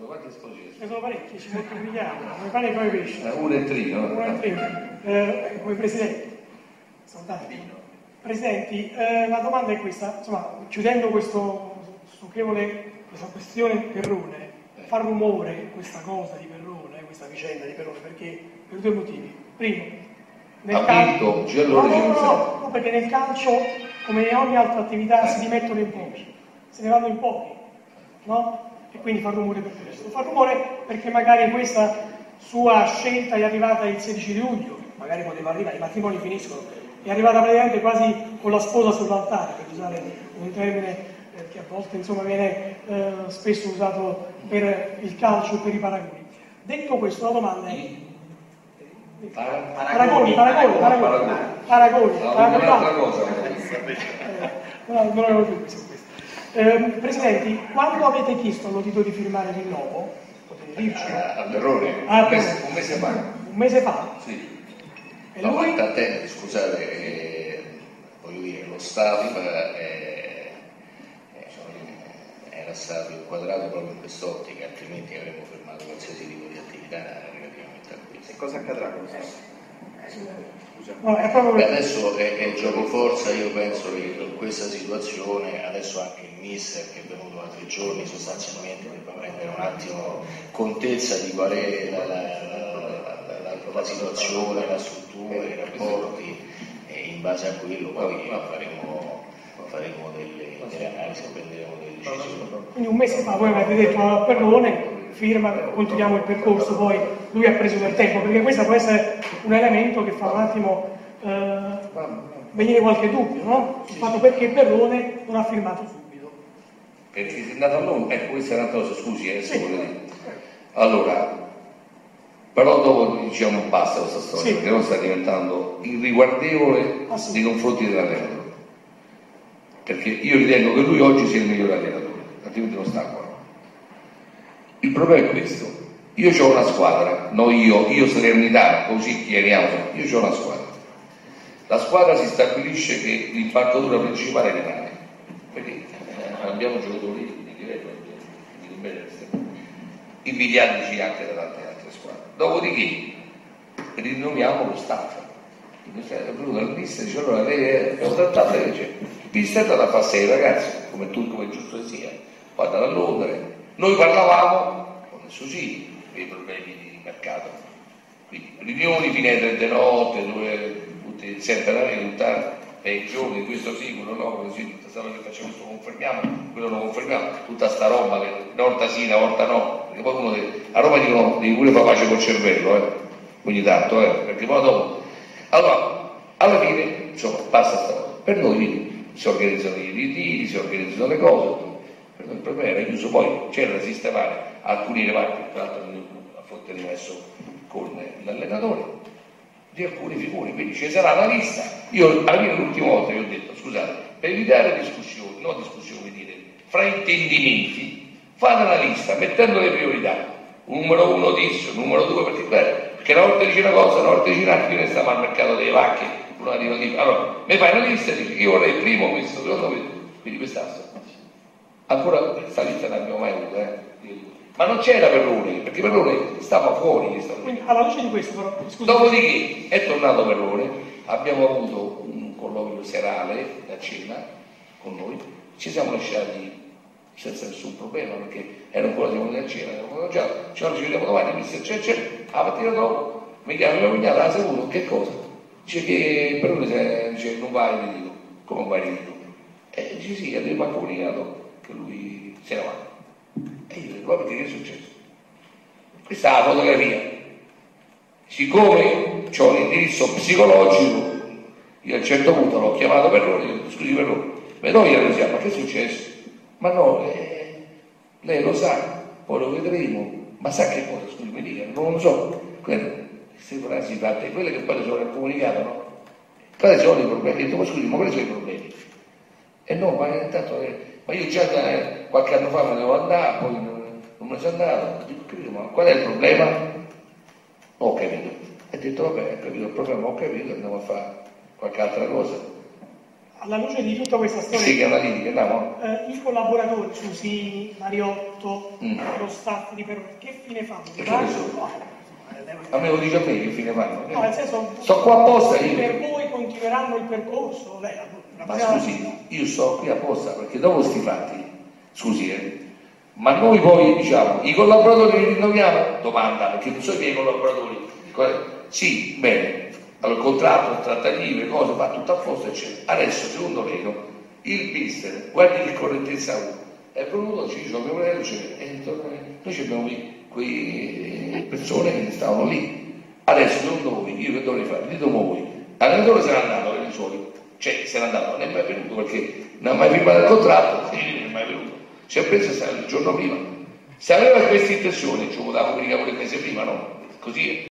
quante esplosioni? Ne sono parecchie, ci moltiplichiamo, come pane e come pesce. Uno e tre, no? Uno e tre, come presidenti. Sono tanti. Presidenti, la domanda è questa, insomma, chiudendo questa questione Perrone, fa rumore questa cosa di Perrone, questa vicenda di Perrone, perché per due motivi. Primo, nel calcio, no, perché nel calcio, come in ogni altra attività, si dimettono in pochi, se ne vanno in pochi, no? E quindi fa rumore per questo. Fa rumore perché magari questa sua scelta è arrivata il 16 luglio, magari poteva arrivare, i matrimoni finiscono, è arrivata praticamente quasi con la sposa sull'altare, per usare un termine che a volte insomma viene spesso usato per il calcio e per i paragoni. Detto questo, la domanda è paragoni. Non avevo dubbi su questo. Presidenti, quando avete chiesto all'udito di firmare il rinnovo, potete dirci? A Perrone, un mese fa. Un mese fa? Sì. E No, lui? ma scusate, voglio dire, lo staff era stato inquadrato proprio in quest'ottica, altrimenti avremmo fermato qualsiasi tipo di attività relativamente a questo. E cosa accadrà con questo? No, è proprio Beh, adesso è gioco forza, io penso che in questa situazione, adesso anche il mister che è venuto da 3 giorni sostanzialmente debba prendere un attimo contezza di qual è la situazione, la struttura, i rapporti, e in base a quello poi faremo delle analisi e prenderemo delle decisioni. Quindi un mese fa voi avete detto a Perrone, firma, continuiamo il percorso, poi lui ha preso del tempo, perché questo può essere un elemento che fa un attimo venire qualche dubbio, no? Il fatto perché Perrone non ha firmato subito. Perché si è andato a Londra, ecco questa è una cosa, scusi, Sì. voglio dire. Allora, però dopo diciamo basta questa storia, Sì. perché non sta diventando irriguardevole Sì. nei confronti dell'allenatore. Perché io ritengo che lui oggi sia il migliore allenatore, altrimenti non sta qua. Il problema è questo: io ho una squadra, io Salernitano, così chiariamo, io ho una squadra. La squadra si stabilisce che l'impalcatura principale rimane, perché abbiamo giocatori di livello invidiatici anche da tante altre squadre. Dopodiché rinnoviamo lo staff. È venuto al mister e dice: allora lei è contrattato, lei dice, il mister è andato a fare 6 ragazzi, come è giusto che sia, poi è andato a Londra. Noi parlavamo con il Susi dei problemi di mercato, quindi riunioni fine alle 3 di notte, dove tutti sempre da risultare per i giorni, questo sì, quello no, così tutta sta cosa che facciamo, questo confermiamo, quello non confermiamo, tutta sta roba che una volta sì, una volta no, perché poi uno a Roma dicono devi pure fare pace col cervello, ogni tanto, perché poi dopo. Allora, alla fine, insomma, basta sta cosa. Per noi si organizzano i ritiri, si organizzano le cose, per noi il problema era chiuso, poi c'era da sistemare alcuni reparti, tra l'altro affronteremo adesso con l'allenatore, di alcune figure, quindi ci sarà la lista. Io alla fine l'ultima volta vi ho detto, scusate, per evitare discussioni, non discussioni, dire, fraintendimenti, fate la lista mettendo le priorità, numero 1 disso, numero 2 particolare, perché una volta dice una cosa, una volta dice un'altra, io ne stiamo al mercato delle vacche, uno arriva di allora, mi fai una lista e dici io vorrei il primo questo, secondo questo, quindi quest'altro. Ancora questa lista non l'abbiamo mai avuta, ma non c'era Perrone, perché Perrone stava fuori. Quindi alla luce di questo però, scusa. Dopodiché è tornato Perrone, abbiamo avuto un colloquio serale a cena con noi, ci siamo lasciati senza nessun problema, perché era ancora siamo andati a cena, ci vediamo domani, mister c'è, la mattina dopo mi chiama mia cognata, la seduto, che cosa? Dice che Perrone dice non vai, mi dico, come vai, mi dico? E dice sì, abbiamo comunicato che lui se ne va. E io dico, perché che è successo? Questa è la fotografia. Siccome ho l'indirizzo psicologico, io a un certo punto l'ho chiamato Perrone, gli ho detto, scusi Perrone, noi glielo diciamo, ma che è successo? Ma no, lei lo sa, poi lo vedremo, ma sa che cosa, scusi, mi dica, non lo so. Queste frasi fatte, quelle che poi sono comunicate, no? Quali sono i problemi? Ho detto, ma scusi, ma quali sono i problemi? E no, ma intanto, ma io già qualche anno fa me ne devo andare, poi non me ne sono andato. Dico, ma qual è il problema? Ho capito. E ho detto, vabbè, ho capito il problema, ho capito, andiamo a fare qualche altra cosa. alla luce di tutta questa storia, sì, che è una lirica, no? I collaboratori, Susini, Mariotto, lo staff di Perone, che fine fanno? A me lo dice a me che fine fanno? No, nel senso, sto qua apposta io. Per voi continueranno il percorso? Ma scusi, io sto qui apposta perché dopo sti fatti, scusi, ma noi poi diciamo, i collaboratori li rinnoviamo? Domanda, perché non so i miei collaboratori. Sì, bene. Allora, il contratto, trattative, cose, va tutto a posto, eccetera. Adesso, secondo me, il mister, guardi che correttezza ha, è venuto, ci sono noi abbiamo quelle persone che stavano lì. Adesso, secondo voi, io che dovrei fare? Ditemi voi. L'allenatore se n'è andato, per i suoi. Cioè, se n'è andato, non è mai venuto perché non ha mai firmato il contratto, non è mai venuto. Si è preso il giorno prima. Se aveva queste intenzioni, ci potevamo comunicare pure il mese prima, no? Così è.